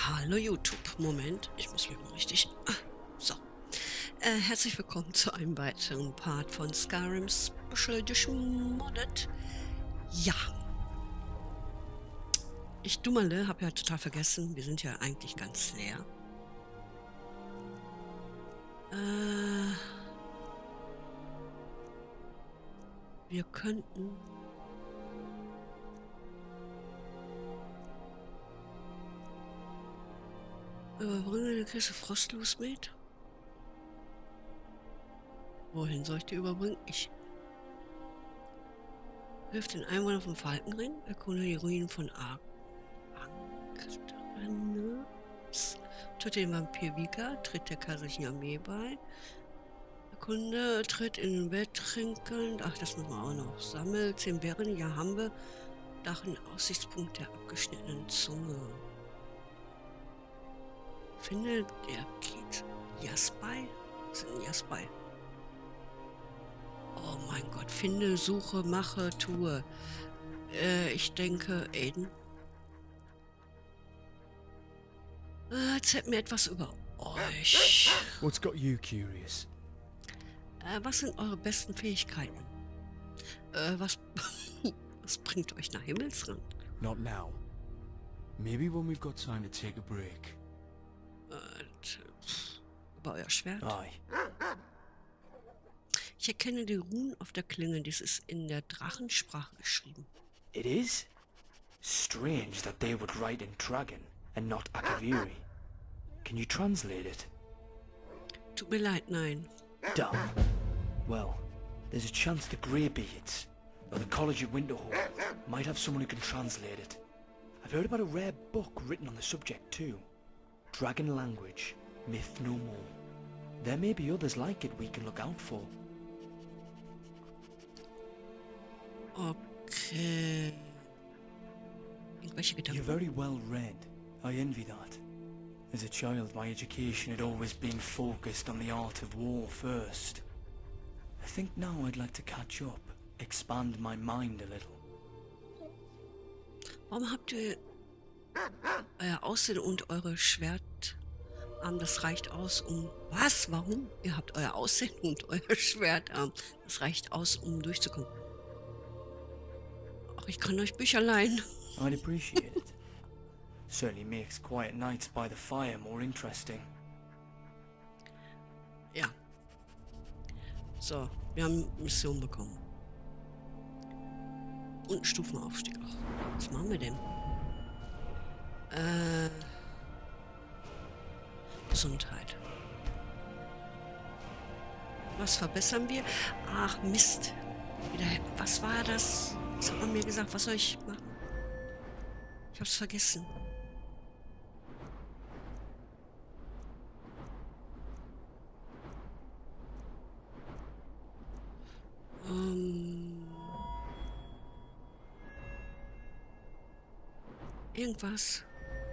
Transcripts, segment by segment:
Hallo YouTube. Moment, ich muss mich mal richtig. So. Herzlich willkommen zu einem weiteren Part von Skyrim Special Edition Modded. Ja. Ich Dummerle habe ja total vergessen, wir sind ja eigentlich ganz leer. Wir könnten. Bringen wir eine Kiste Frostlos mit? Wohin soll ich die überbringen? Ich. Hilf den Einwohnern vom Falkenring, erkunde die Ruinen von Ankrenes, töte den Vampir Vika, tritt der kaiserlichen Armee bei. Der Kunde tritt in den Wetttrinken. Ach, das müssen wir auch noch. Sammelt 10 Bären. Ja, haben wir. Dachen Aussichtspunkt der abgeschnittenen Zunge. Finde der Kiez. Jaspai? Was ist denn Jaspai? Oh mein Gott. Finde, suche, mache, tue. Ich denke, Aiden. Erzählt mir etwas über euch. What's got you curious? Was sind eure besten Fähigkeiten? Was bringt euch nach Himmelsrand? Not now. Maybe when we've got time to take a break. Über euer Schwert? Aye. Ich erkenne die Runen auf der Klinge. Dies ist in der Drachensprache geschrieben. It is? Strange that they would write in Dragon and not Akaviri. Can you translate it? Tut mir leid, nein. Dumb. Well, there's a chance the Greybeards, or the College of Winterhold, might have someone who can translate it. I've heard about a rare book written on the subject too. Dragon language, myth no more. There may be others like it we can look out for. Okay. Irgendwelche You're Gedanken? very well read. I envy that. As a child, my education had always been focused on the art of war first. I think now I'd like to catch up, expand my mind a little. Warum habt ihr euer Aussehen und eure Schwertarm? Das reicht aus, um... Was? Warum? Ihr habt euer Aussehen und euer Schwertarm. Das reicht aus, um durchzukommen. Ach, ich kann euch Bücher leihen. I'd appreciate it. Certainly makes quiet nights by the fire more interesting. Ja. So, wir haben Mission bekommen. Und einen Stufenaufstieg auch. Was machen wir denn? Gesundheit. Was verbessern wir? Ach, Mist. Wieder, was war das? Was hat man mir gesagt? Was soll ich machen? Ich hab's vergessen. Irgendwas.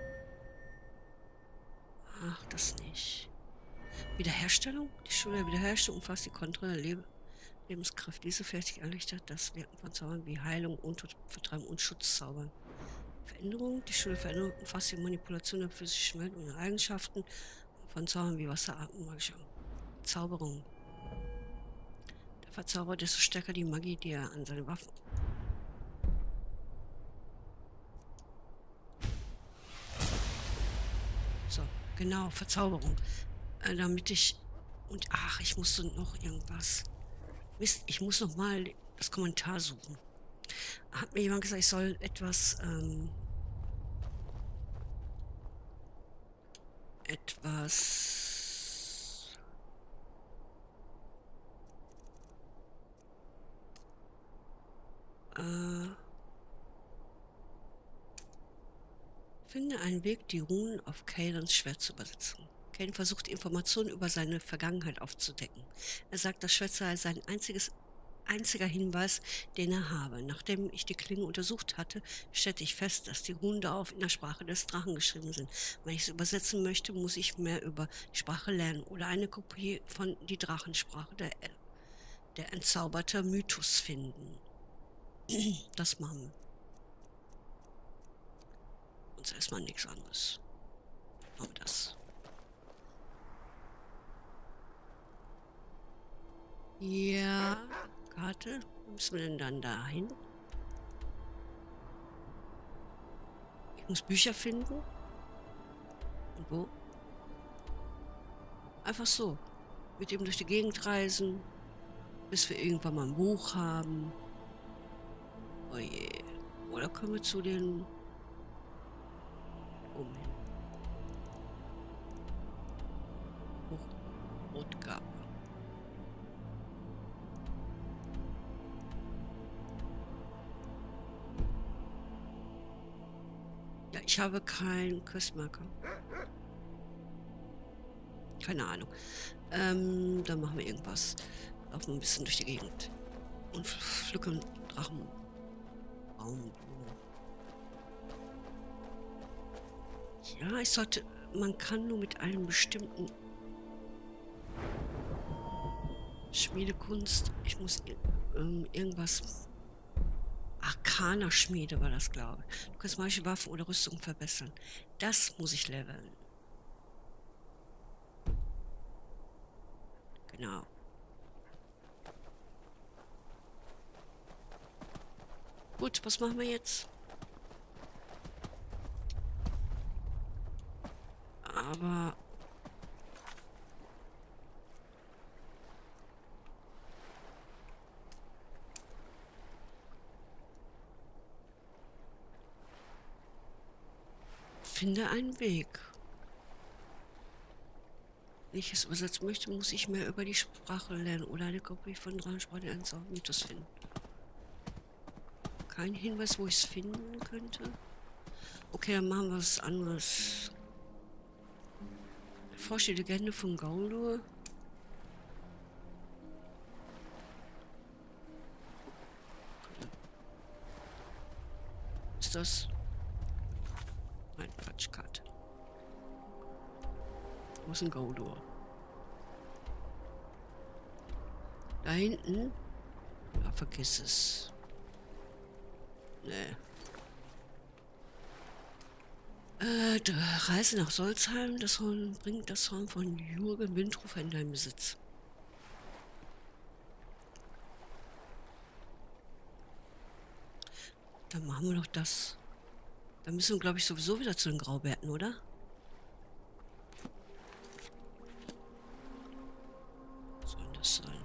Ach, das nicht. Wiederherstellung? Die Schule der Wiederherstellung umfasst die Kontrolle der Lebenskraft. Diese Fertigkeit erleichtert das Wirken von Zaubern wie Heilung, Untot, Vertreibung und Schutzzaubern. Veränderung? Die Schule der Veränderung umfasst die Manipulation der physischen Welt und Eigenschaften von Zaubern wie Wasser, Atem, magische Zauberung. Der Verzauberer, desto stärker die Magie, die er an seine Waffen... So, genau, Verzauberung. Damit ich... Und ach, ich musste noch irgendwas. Mist, ich muss noch mal das Kommentar suchen. Hat mir jemand gesagt, ich soll etwas... Finde einen Weg, die Runen auf Cadens Schwert zu übersetzen. Caden versucht, Informationen über seine Vergangenheit aufzudecken. Er sagt, das Schwert sei sein einziger Hinweis, den er habe. Nachdem ich die Klinge untersucht hatte, stellte ich fest, dass die Runen darauf in der Sprache des Drachen geschrieben sind. Wenn ich es übersetzen möchte, muss ich mehr über die Sprache lernen oder eine Kopie von die Drachensprache, der entzauberte Mythos finden. Das machen wir. Uns erstmal nichts anderes. Machen wir das. Ja, Karte. Wo müssen wir denn dann dahin? Ich muss Bücher finden. Und wo? Einfach so. Mit ihm durch die Gegend reisen, bis wir irgendwann mal ein Buch haben. Oh je. Oder können wir zu den... oben hin. Rotgabe. Ja, ich habe keinen Questmarker. Keine Ahnung. Dann machen wir irgendwas. Laufen ein bisschen durch die Gegend. Und pflücken Drachenbaumblumen. Ja, ich sollte... Man kann nur mit einem bestimmten... Schmiedekunst. Ich muss irgendwas... Arcana-Schmiede war das, glaube ich. Du kannst manche Waffen oder Rüstung verbessern. Das muss ich leveln. Genau. Gut, was machen wir jetzt? Aber... Finde einen Weg. Wenn ich es übersetzen möchte, muss ich mehr über die Sprache lernen oder eine Kopie von Drachensprache eines Mythos finden. Kein Hinweis, wo ich es finden könnte. Okay, dann machen wir was anderes. Erforsche die Legende von Gaulur. Ist das? Nein, Quatschkarte. Wo ist ein Gaulur? Da hinten? Ja, vergiss es. Nee. Die Reise nach Solzheim, das Horn bringt das Horn von Jürgen Windhofer in deinen Besitz. Dann machen wir doch das. Dann müssen wir, glaube ich, sowieso wieder zu den Graubärten, oder? Was soll das sein?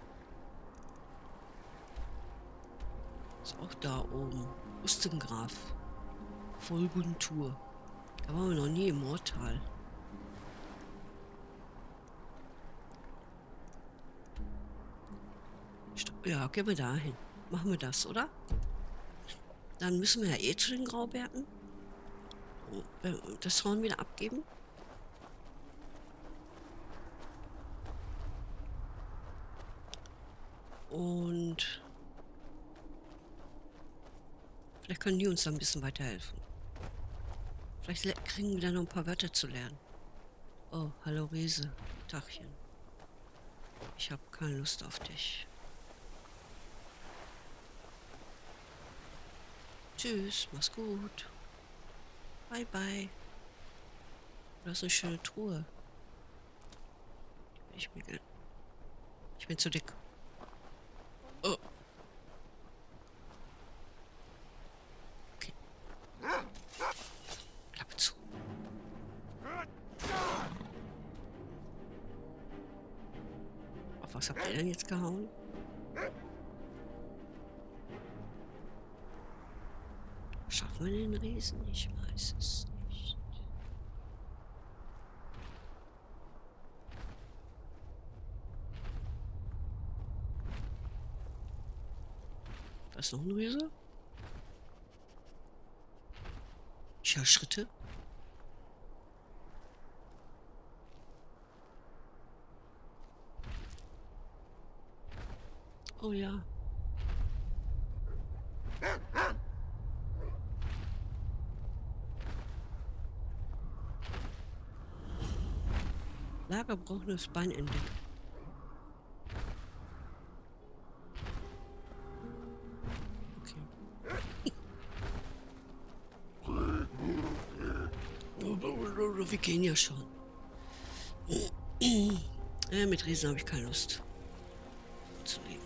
Ist auch da oben. Ustengraf. Vollguntur. Da waren wir noch nie im Moortal. Ja, gehen wir dahin. Machen wir das, oder? Dann müssen wir ja eh zu den Graubärten. Das Horn wieder abgeben. Und vielleicht können die uns da ein bisschen weiterhelfen. Vielleicht kriegen wir da noch ein paar Wörter zu lernen. Oh, hallo Riese. Tachchen. Ich habe keine Lust auf dich. Tschüss, mach's gut. Bye, bye. Das ist eine schöne Truhe. Ich bin zu dick. Oh. Okay. Klappe zu. Auf was habt ihr denn jetzt gehauen? Schaffen wir den Riesen? Ich weiß es nicht. Da ist noch ein Riese. Ich höre Schritte. Oh ja. Lagerbrochenes Beinende. Okay. Wir gehen ja schon. Mit Riesen habe ich keine Lust zu leben.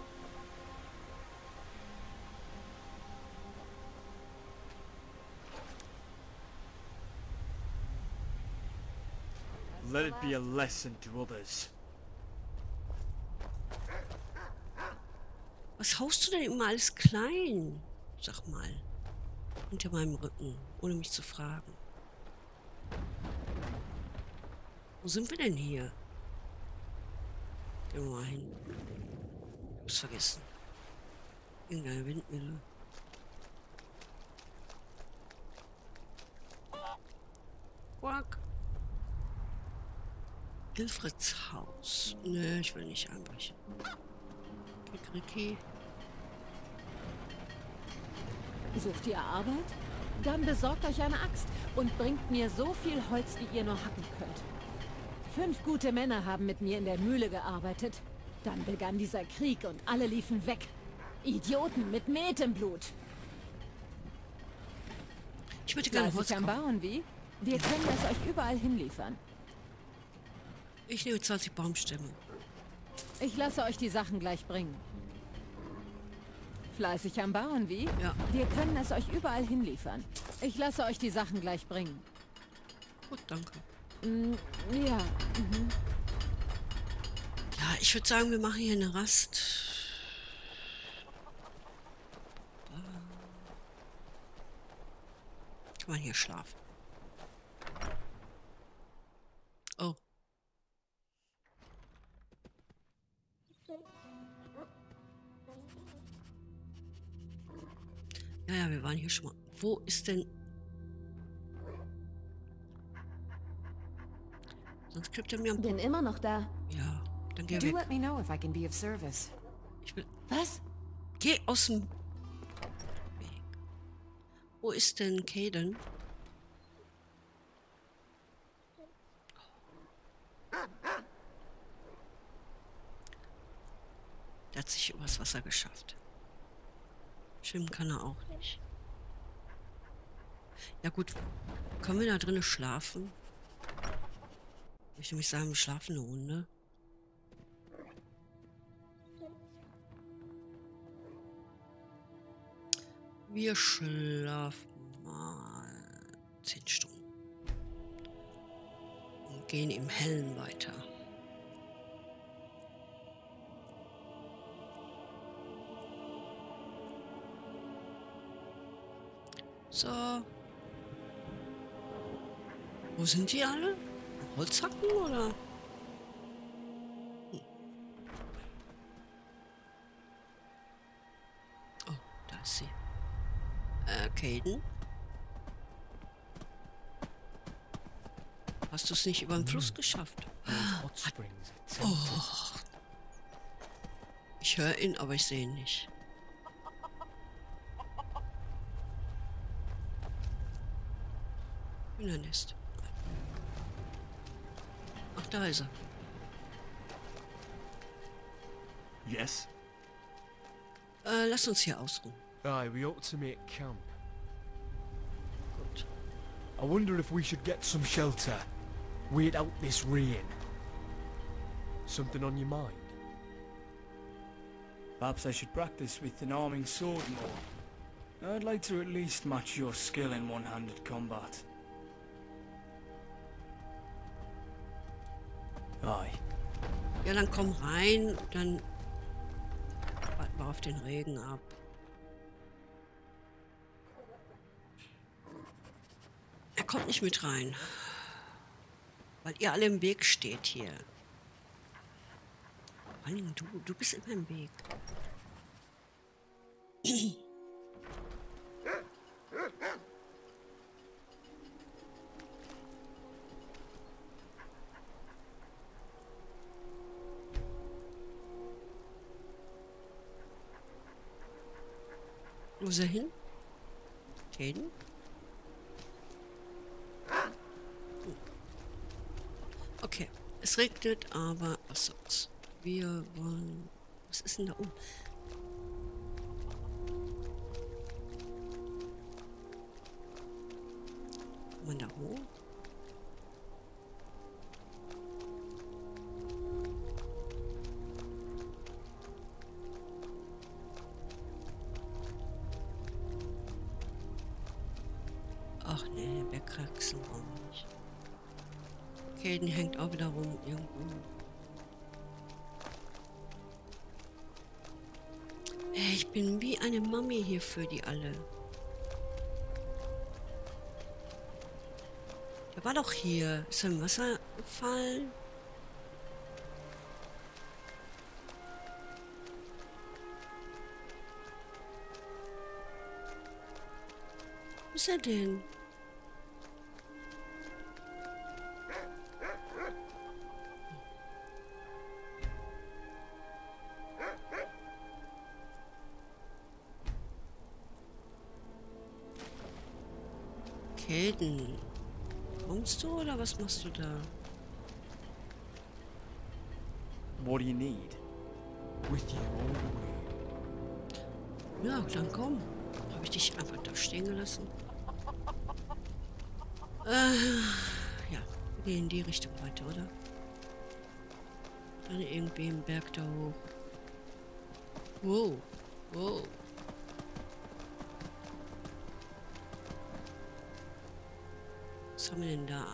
Let it be a lesson to others. Was haust du denn immer alles klein? Sag mal. Hinter meinem Rücken, ohne mich zu fragen. Wo sind wir denn hier? Gehen wir mal hin. Ich hab's vergessen. Irgendeine Windmühle. Quack. Wilfrieds Haus. Nö, ich will nicht einbrechen. Ricky. Sucht ihr Arbeit? Dann besorgt euch eine Axt und bringt mir so viel Holz, wie ihr nur hacken könnt. 5 gute Männer haben mit mir in der Mühle gearbeitet. Dann begann dieser Krieg und alle liefen weg. Idioten mit Met im Blut. Ich möchte gerne Holz Fleißig am kaufen. Bauen, wie? Wir können es euch überall hinliefern. Ich nehme 20 Baumstämme. Ich lasse euch die Sachen gleich bringen. Fleißig am Bauen, wie? Ja. Wir können es euch überall hinliefern. Ich lasse euch die Sachen gleich bringen. Gut, danke. Ja. Ja, ich würde sagen, wir machen hier eine Rast. Kann man hier schlafen? Oh. Ja, wir waren hier schon mal. Wo ist denn... Sonst kriegt er mir ein... Bin immer noch da. Ja, dann geh Do weg. let me know if I can be of service. Ich will... Was? Geh aus dem Weg. Wo ist denn Caden? Der hat sich übers Wasser geschafft. Schwimmen kann er auch nicht. Ja gut, können wir da drinnen schlafen? Ich würde nämlich sagen, wir schlafen eine Runde. Wir schlafen mal 10 Stunden. Und gehen im Hellen weiter. So. Wo sind die alle? Holzhacken oder? Oh, da ist sie. Caden? Hast du es nicht über den Fluss geschafft? Hot springs are tempting. Oh. Ich höre ihn, aber ich sehe ihn nicht. Hühnernest. Ach, da ist er. Yes? Lass uns hier ausruhen. Aye, we ought to make camp. Gut. I wonder if we should get some shelter. Wait out this rain. Something on your mind? Perhaps I should practice with an arming sword more. I'd like to at least match your skill in one-handed combat. Aye. Ja, dann komm rein, dann warten wir auf den Regen ab. Er kommt nicht mit rein. Weil ihr alle im Weg steht hier. Vor allem du bist immer im Weg. Wo ist er hin? Caden? Okay, es regnet, aber was soll's. Wir wollen... Was ist denn da oben? Kann man da hoch? Ach nee, Bergkraxen brauchen wir nicht. Caden hängt auch wieder rum irgendwo. Ey, ich bin wie eine Mami hier für die alle. Der war doch hier. Ist er im Wasser gefallen? Wo ist er denn? Caden. Kommst du oder was machst du da? What do you need? With you all the way. Ja, dann komm. Habe ich dich einfach da stehen gelassen? Ja, wir gehen in die Richtung weiter, oder? Dann irgendwie im Berg da hoch. Wow, wow. Was haben wir denn da?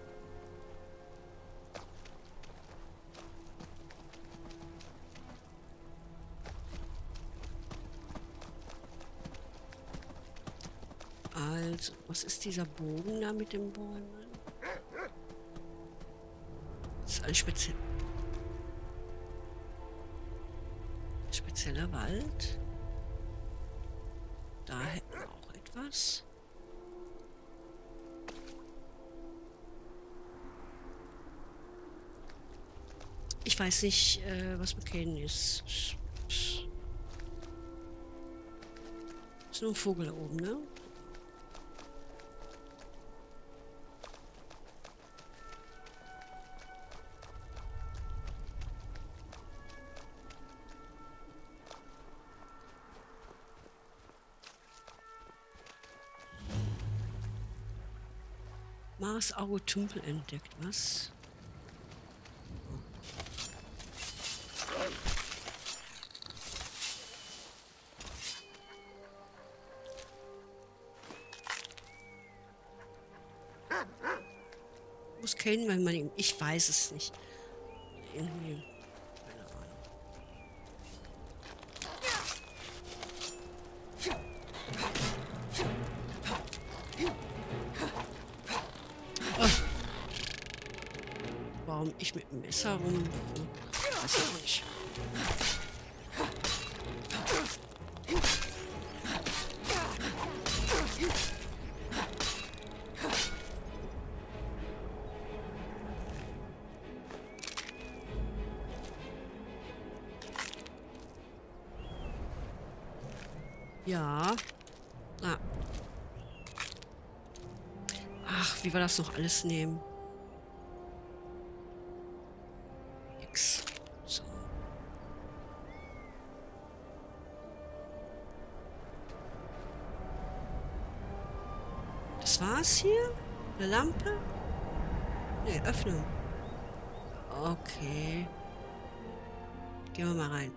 Also, was ist dieser Bogen da mit dem Bäumen? Das ist ein spezieller Wald. Da hätten wir auch etwas. Ich weiß nicht, was mit Caden ist. Ist nur ein Vogel da oben, ne? Mars Auge Tümpel entdeckt, was? Muss kennen, wenn man ihn. Ich weiß es nicht. Irgendwie. Keine Ahnung. Oh. Warum ich mit dem Messer rum? Weiß ich auch nicht. Ja. Ah. Ach, wie wir das noch alles nehmen. Nix. So. Das war's hier? Eine Lampe? Ne, Öffnung. Okay. Gehen wir mal rein.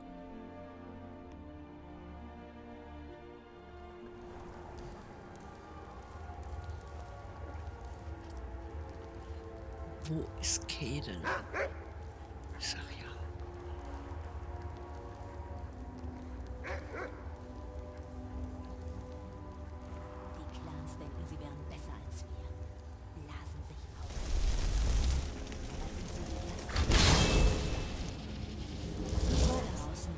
Wo ist Caden? Ich sag ja. Die Clans denken, sie wären besser als wir. Blasen sich auf. Dabei sind sie die Ersten. Draußen.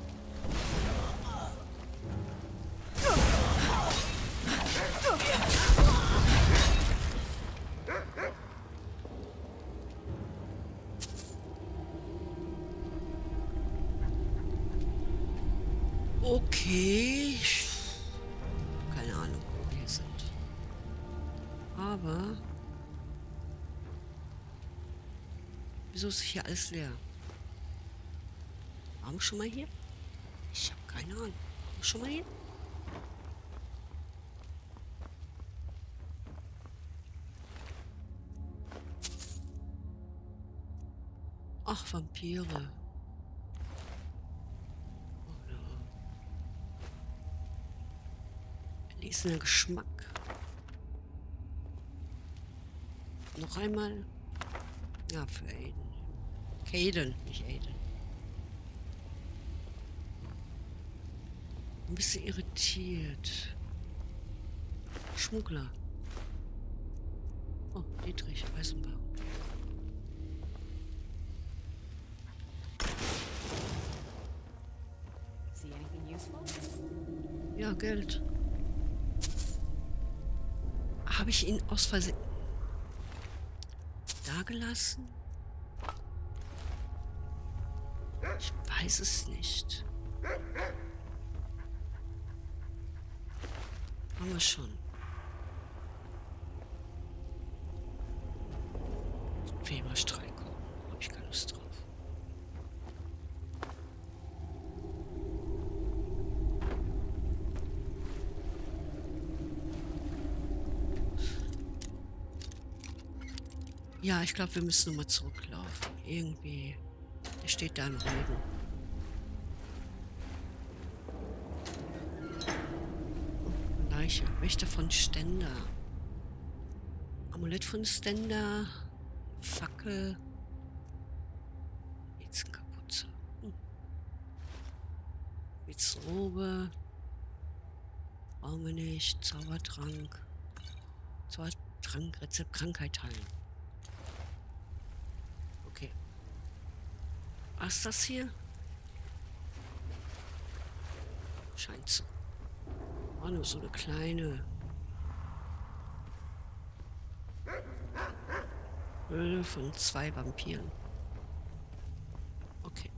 Okay. Keine Ahnung, wo wir hier sind. Aber... Wieso ist hier alles leer? Waren wir schon mal hier? Ich habe keine Ahnung. Waren wir schon mal hier? Ach, Vampire. Erlesener Geschmack. Noch einmal. Ja, für Aiden. Caden, nicht Aiden. Ein bisschen irritiert. Schmuggler. Oh, Dietrich, Eisenbahn. See anything useful? Ja, Geld. Habe ich ihn aus Versehen da gelassen? Ich weiß es nicht. Haben wir schon. Weberstreichung. Habe ich keine Lust drauf. Ja, ich glaube, wir müssen nochmal zurücklaufen. Irgendwie. Der steht da im Regen. Leiche. Wächter von Stender. Amulett von Stender. Fackel. Kapuze. Witzrobe. Brauchen wir nicht. Zaubertrank. Zaubertrank, Rezept, Krankheit heilen. Okay. Was ist das hier? Scheint so. Oh, nur so eine kleine Höhle von 2 Vampiren. Okay.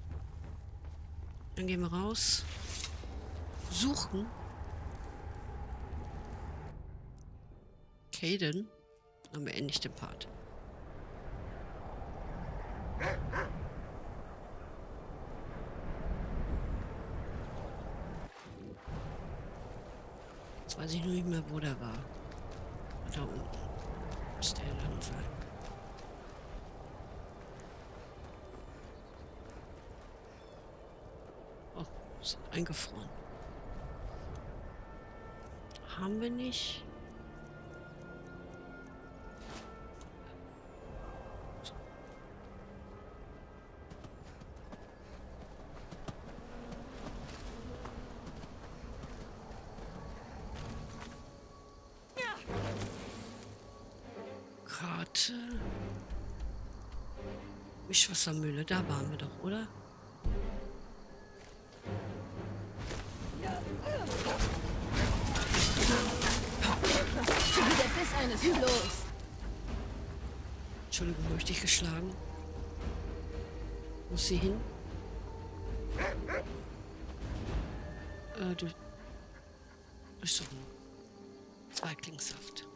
Dann gehen wir raus. Suchen. Caden. Dann beende ich den Part. Jetzt weiß ich nur nicht mehr, wo der war. Da unten. Muss der dann sein. Oh, ist eingefroren. Haben wir nicht? Karte. Wischwassermühle, da waren wir doch, oder? Der Biss eines Flohs. Entschuldigung, habe ich dich geschlagen? Muss sie hin? Du. Durchsuchen. Zweiglingssaft.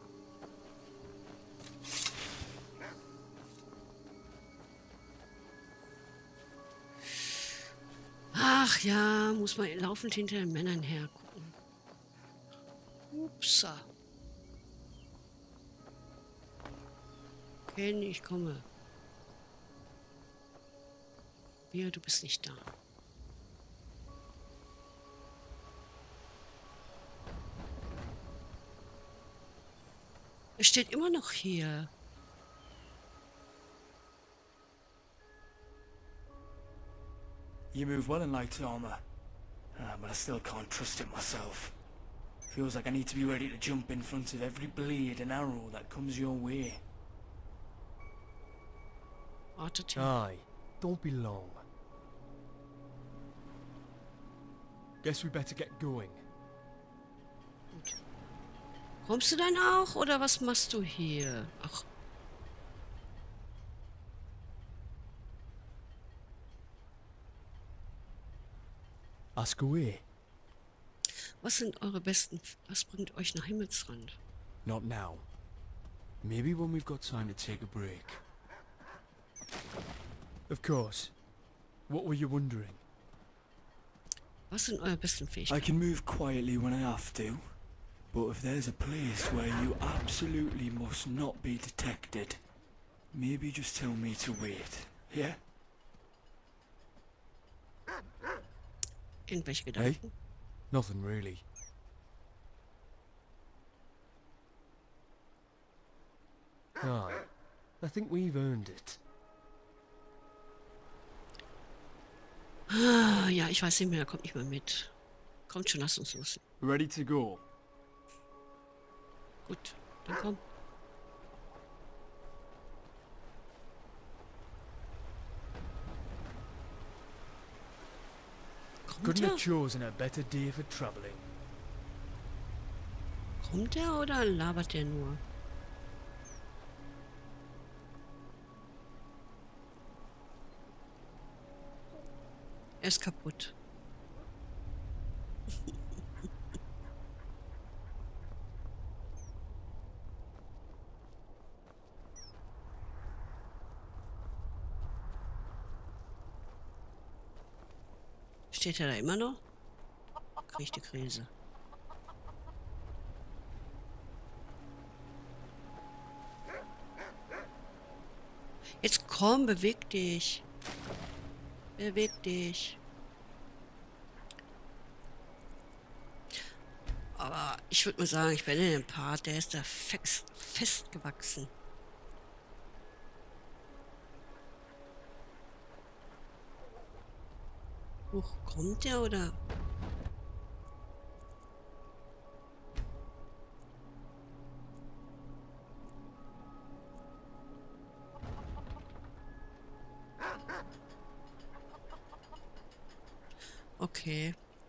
Ach ja, muss man laufend hinter den Männern hergucken. Upsa. Ken, ich komme. Wir, du bist nicht da. Er steht immer noch hier. You move well in light armor, but I still can't trust it myself. Feels like I need to be ready to jump in front of every blade and arrow that comes your way. Wartet hier. Aye, don't be long. Guess we better get going. Gut. Kommst du dann auch oder was machst du hier? Ach. Ask away. Was sind eure besten... Was bringt euch nach Himmelsrand? Not now. Maybe when we've got time to take a break. Of course. What were you wondering? Was sind eure besten I Fähigkeiten? can move quietly when I have to, but if there's a place where you absolutely must not be detected, maybe just tell me to wait, yeah? Irgendwelche Gedanken? Nothing really. Aye. I think we've earned it. Ah, ja, ich weiß nicht mehr, er kommt nicht mehr mit. Kommt schon, lass uns los. Ready to go. Gut, dann komm. Kommt Couldn't have er? chosen a better day for traveling. Kommt er oder labert er nur? Er ist kaputt. Steht er da immer noch? Krieg ich die Krise. Jetzt komm, beweg dich. Beweg dich. Aber ich würde mal sagen, ich bin in dem Part, der ist da festgewachsen. Huch, kommt der oder? Okay.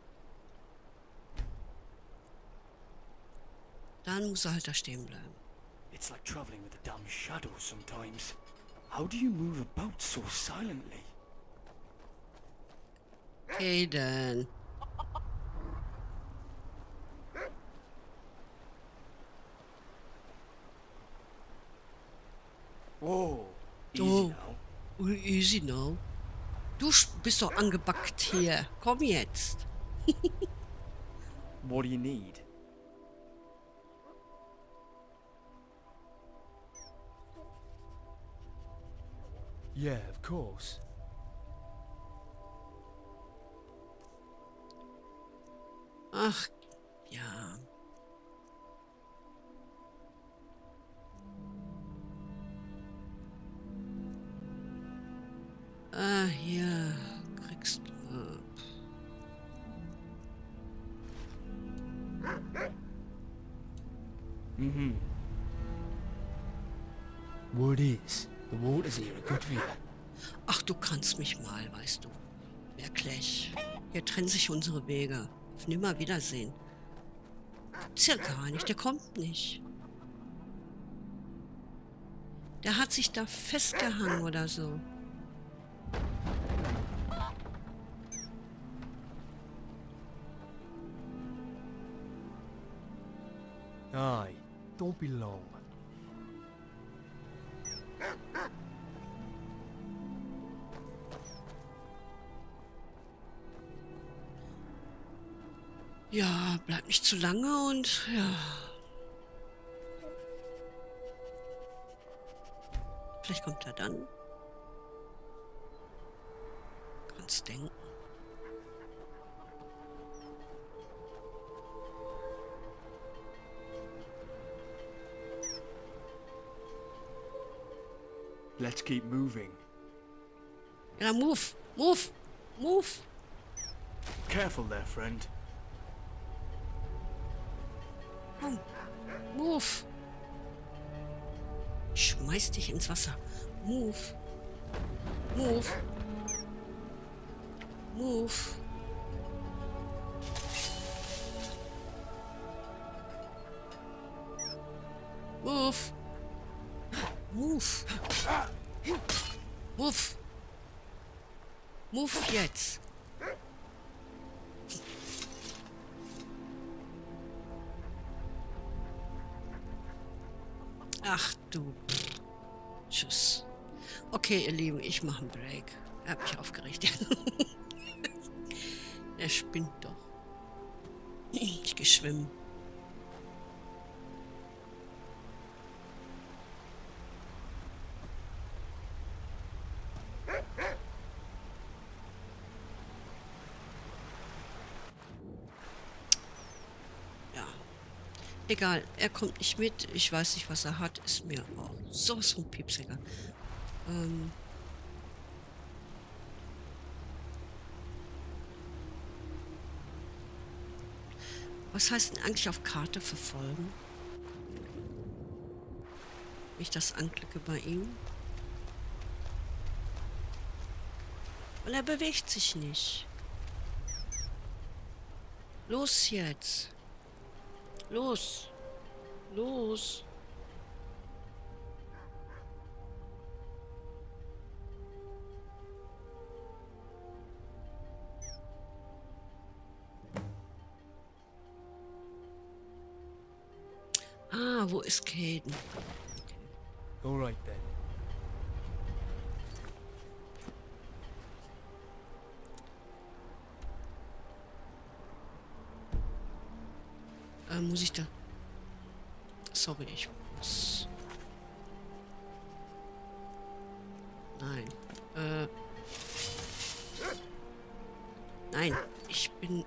Dann muss er halt da stehen bleiben. It's like traveling with the damn shadows sometimes. How do you move about so silently? Okay, dann. Whoa, easy Oh. now. Easy now. Du bist doch angebackt hier. Komm jetzt. What do you need? Yeah, of course. Ach, ja. Ah, hier. Kriegst du. Word is, the waters here are good for you. Ach, du kannst mich mal, weißt du. Wirklich. Hier trennen sich unsere Wege. Auf Nimmerwiedersehen. Gibt's ja gar nicht. Der kommt nicht. Der hat sich da festgehangen oder so. Aye, don't be long. Ja, bleib nicht zu lange und ja. Vielleicht kommt er dann. Kannst denken. Let's keep moving. Ja, move, move, move. Careful there, friend. Komm, move. Schmeiß dich ins Wasser. Move. Move. Move. Move. Move. Move. Move jetzt. Ach du. Tschüss. Okay, ihr Lieben, ich mache einen Break. Er hat mich aufgeregt. Er spinnt doch. Ich gehe schwimmen. Ja. Egal, er kommt nicht mit. Ich weiß nicht, was er hat. Ist mir auch sowas von piepsiger. Was heißt denn eigentlich auf Karte verfolgen? Wenn ich das anklicke bei ihm. Und er bewegt sich nicht. Los jetzt. Los. Los. Ah, wo ist Caden? All right then. Muss ich da... Sorry, ich muss... Nein. Nein, ich bin...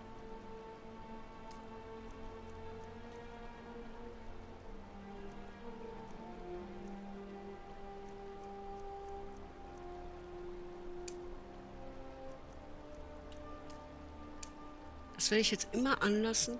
Das werde ich jetzt immer anlassen.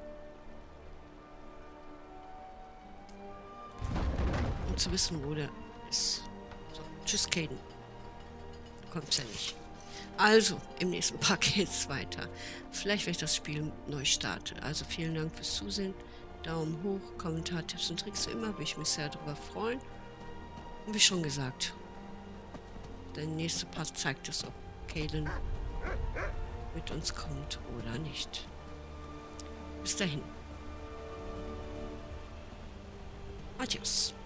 Um zu wissen, wo der ist. So, tschüss, Caden. Du kommst ja nicht. Also, im nächsten Part geht's weiter. Vielleicht, wenn ich das Spiel neu starte. Also, vielen Dank fürs Zusehen. Daumen hoch, Kommentar, Tipps und Tricks wie immer. Würde ich mich sehr darüber freuen. Und wie schon gesagt, der nächste Part zeigt es, ob Caden mit uns kommt oder nicht. Bis dahin. Adios.